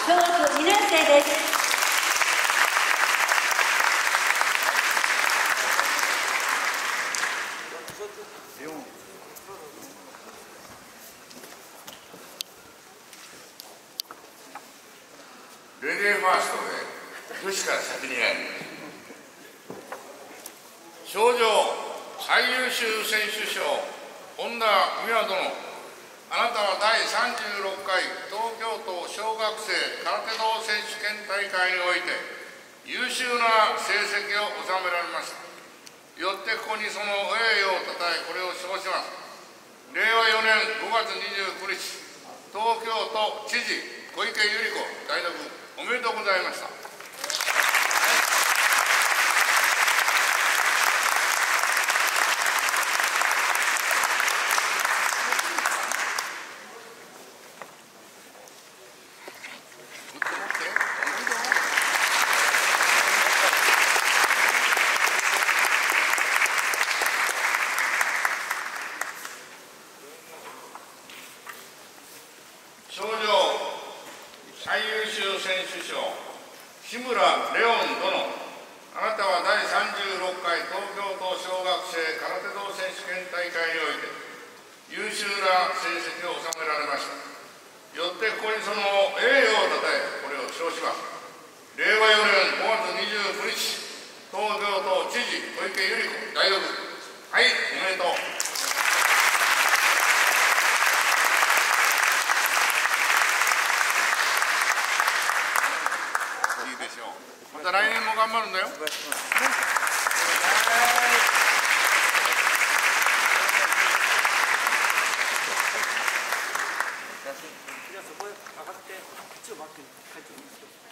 小学2年生です。 レディーファーストで女子から先にやります。賞状最優秀選手賞本田美和殿、あなたは第36回東京都小学生空手道選手権大会において優秀な成績を収められました。よってここにその栄誉をたたえこれを称します。令和4年5月29日東京都知事小池百合子代読、おめでとうございました。賞状最優秀選手賞志村レオン殿、あなたは第36回東京都小学生空手道選手権大会において優秀な成績を収められました。よってここにその栄誉をたたえこれを称します。令和4年5月29日東京都知事小池百合子代読、はい、おめでとう。また来年も頑張るんだよ。 そこへ上がって、一応待って帰ってくるんですけど。